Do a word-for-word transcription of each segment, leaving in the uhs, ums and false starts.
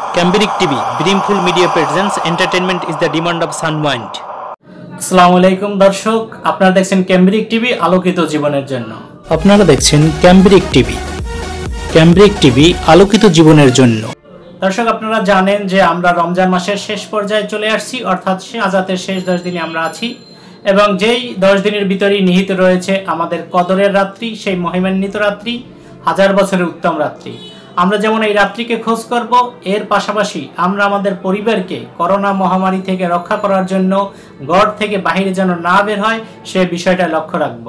Cambric T V, Brimful Media presents entertainment is the demand of Sunwind. আসসালামু আলাইকুম দর্শক, আপনারা দেখছেন ক্যামব্রিক টিভি আলোকিত জীবনের জন্য। আপনারা দেখছেন ক্যামব্রিক টিভি, ক্যামব্রিক টিভি আলোকিত জীবনের জন্য। দর্শক, আপনারা জানেন যে আমরা রমজান মাসের শেষ পর্যায়ে চলে আসছি, অর্থাৎ শাহজাতের শেষ দশ দিনে আমরা আছি এবং যেই দশ দিনের ভিতরেই নিহিত রয়েছে আমাদের কদরের রাত্রি, সেই মহিমান্বিত রাত্রি, হাজার বছরের উত্তম রাত্রি। আমরা যেমন এই রাত্রিকে খোঁজ করব, এর পাশাপাশি আমরা আমাদের পরিবারকে করোনা মহামারী থেকে রক্ষা করার জন্য ঘর থেকে বাহিরে যেন না বের হয় সে বিষয়টা লক্ষ্য রাখব।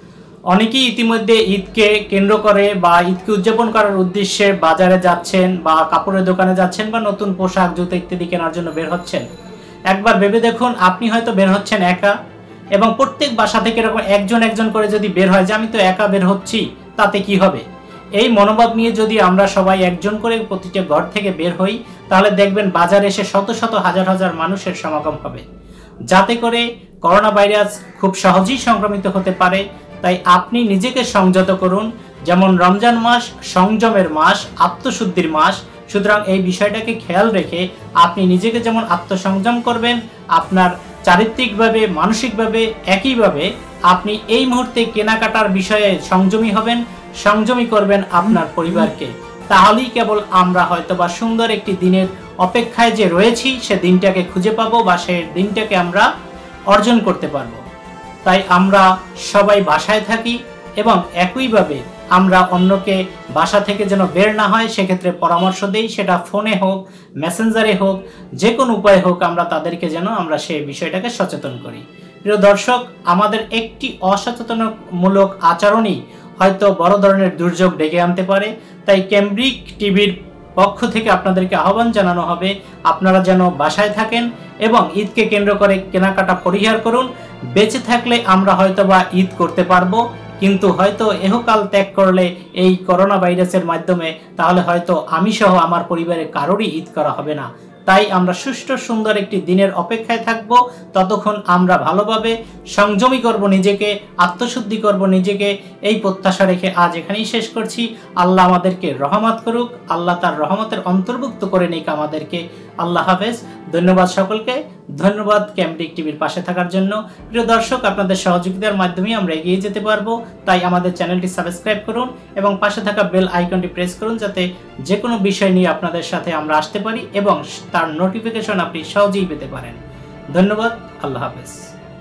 অনেকেই ইতিমধ্যে ঈদকে কেন্দ্র করে বা ঈদকে উদযাপন করার উদ্দেশ্যে বাজারে যাচ্ছেন বা কাপড়ের দোকানে যাচ্ছেন বা নতুন পোশাক জুতো ইত্যাদি কেনার জন্য বের হচ্ছেন। একবার ভেবে দেখুন, আপনি হয়তো বের হচ্ছেন একা এবং প্রত্যেক বাসা থেকে এরকম একজন একজন করে যদি বের হয় যে আমি তো একা বের হচ্ছি, তাতে কি হবে? এই মনোভাব নিয়ে যদি আমরা সবাই একজন করে প্রতিটা ঘর থেকে বের হই, তাহলে দেখবেন বাজারে এসে শত শত হাজার হাজার মানুষের সমাগম হবে, যাতে করে করোনা ভাইরাস খুব সহজেই সংক্রমিত হতে পারে। তাই আপনি নিজেকে সংযত করুন। যেমন রমজান মাস সংযমের মাস, আত্মশুদ্ধির মাস, সুতরাং এই বিষয়টাকে খেয়াল রেখে আপনি নিজেকে যেমন আত্মসংযম করবেন, আপনার চারিত্রিকভাবে মানসিকভাবে একইভাবে আপনি এই মুহূর্তে কেনাকাটার বিষয়ে সংযমী হবেন, সংযমী করবেন আপনার পরিবারকে। তাহলেই কেবল আমরা হয়তোবা সুন্দর একটি দিনের অপেক্ষায় যে রয়েছি সে দিনটাকে খুঁজে পাবো বা সে দিনটাকে আমরা অর্জন করতে পারবো। তাই আমরা সবাই বাসায় থাকি এবং একইভাবে আমরা অন্যকে বাসা থেকে যেন বের না হয় সেক্ষেত্রে পরামর্শ দেই, সেটা ফোনে হোক, মেসেঞ্জারে হোক, যে কোনো উপায়ে হোক, আমরা তাদেরকে যেন আমরা সেই বিষয়টাকে সচেতন করি। প্রিয় দর্শক, আমাদের একটি অসচেতনমূলক আচরণই হয়তো বড় ধরনের দুর্যোগ ডেকে আনতে পারে। তাই ক্যামব্রিক টিভির পক্ষ থেকে আপনাদেরকে আহ্বান জানানো হবে, আপনারা যেন বাসায় থাকেন এবং ঈদকে কেন্দ্র করে কেনাকাটা পরিহার করুন। বেঁচে থাকলে আমরা হয়তো বা ঈদ করতে পারবো, কিন্তু হয়তো এহকাল ত্যাগ করলে এই করোনা ভাইরাসের মাধ্যমে তাহলে হয়তো আমি সহ আমার পরিবারের কারোরই ঈদ করা হবে না। তাই আমরা সুষ্ঠু সুন্দর একটি দিনের অপেক্ষায় থাকব। ততক্ষণ আমরা ভালোভাবে সংযমী করব নিজেকে, আত্মশুদ্ধি করব নিজেকে, এই প্রত্যাশা রেখে আজ এখানেই শেষ করছি। আল্লাহ আমাদেরকে রহমত করুক, আল্লাহ তার রহমতের অন্তর্ভুক্ত করে নিক আমাদেরকে। আল্লাহ হাফেজ। ধন্যবাদ সকলকে, ধন্যবাদ ক্যামব্রিক টিভির পাশে থাকার জন্য। প্রিয় দর্শক, আপনাদের সহযোগিতার মাধ্যমে আমরা এগিয়ে যেতে পারবো। তাই আমাদের চ্যানেলটি সাবস্ক্রাইব করুন এবং পাশে থাকা বেল আইকনটি প্রেস করুন, যাতে যে কোনো বিষয় নিয়ে আপনাদের সাথে আমরা আসতে পারি এবং তার নোটিফিকেশন আপনি সহজেই পেতে পারেন। ধন্যবাদ। আল্লাহ হাফেজ।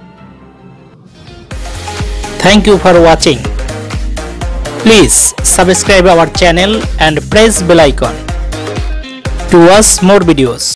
Thank you for watching. Please subscribe our channel and press bell icon to watch more videos.